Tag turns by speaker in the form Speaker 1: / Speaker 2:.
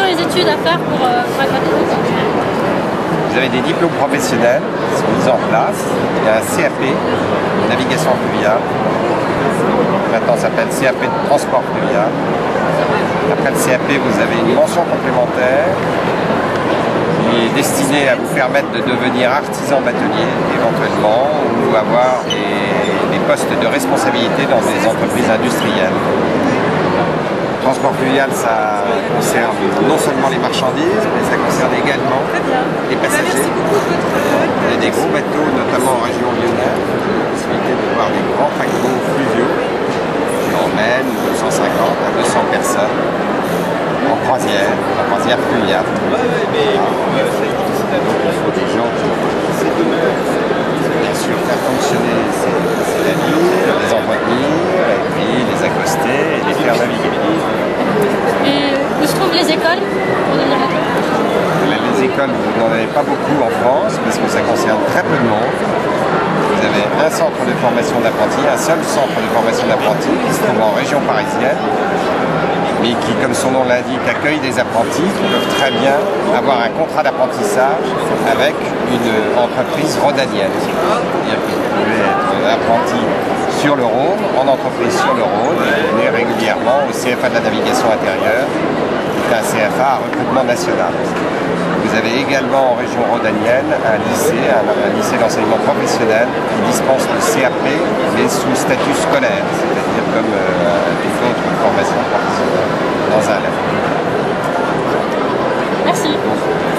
Speaker 1: sont les études à faire pour être navigation?
Speaker 2: Vous avez des diplômes professionnels qui sont mis en place. Il y a un CAP, navigation fluviale. Maintenant, ça s'appelle CAP de transport fluvial. Après le CAP, vous avez une mention complémentaire qui est destinée à vous permettre de devenir artisan batelier éventuellement ou avoir des postes de responsabilité dans des entreprises industrielles. Le transport fluvial, ça concerne non seulement les marchandises, mais ça concerne également les passagers. Il y a des gros bateaux, notamment en région lyonnaise, la possibilité de voir des grands paquebots fluviaux qui emmènent 250 à 200 personnes en croisière fluviale. Il faut des gens qui bien sûr faire fonctionner ces navires, les entretenir, et puis les accoster et les faire naviguer.
Speaker 1: Et où se trouvent les écoles pour devenir maître?
Speaker 2: Les écoles, vous n'en avez pas beaucoup en France parce que ça concerne très peu de monde. Vous avez un centre de formation d'apprentis, un seul centre de formation d'apprentis qui se trouve en région parisienne, mais qui, comme son nom l'indique, accueille des apprentis qui peuvent très bien avoir un contrat d'apprentissage avec une entreprise rhodanienne. C'est-à-dire que vous pouvez être apprenti sur le Rhône, en entreprise sur le Rhône, et venir régulièrement au CFA de la navigation intérieure, qui est un CFA à recrutement national. Vous avez également en région rhodanienne un lycée d'enseignement professionnel qui dispense le CAP, mais sous statut scolaire, c'est-à-dire comme toute autre formation professionnelle dans un lac.
Speaker 1: Merci.